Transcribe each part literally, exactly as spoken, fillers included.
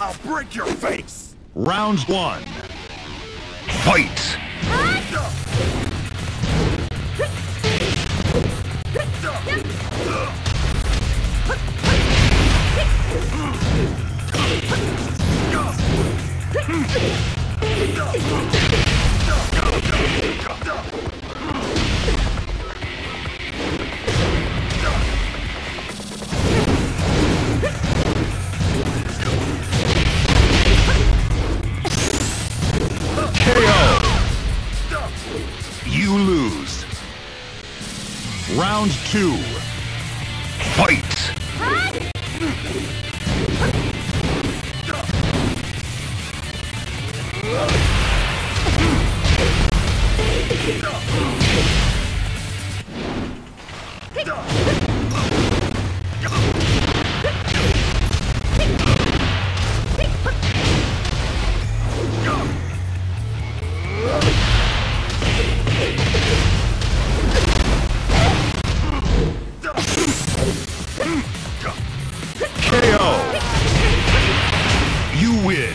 I'll break your face! Round one. Fight! K O! You lose. Round two. Fight! K O! You win.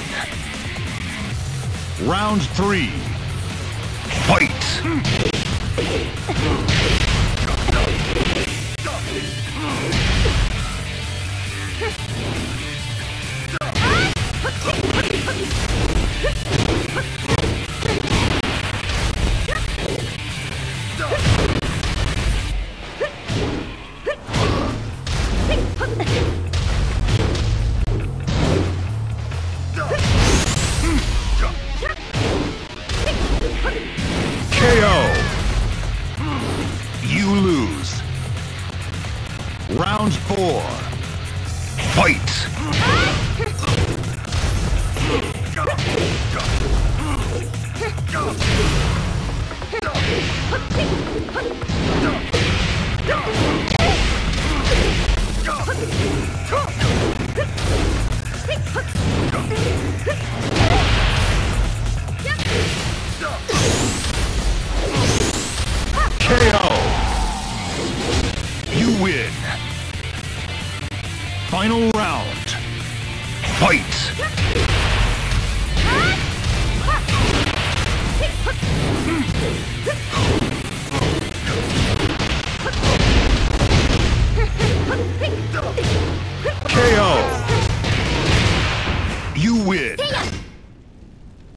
Round three. Fight! K O! You lose. Round four. Fight! K O! You win. Final round. Fight!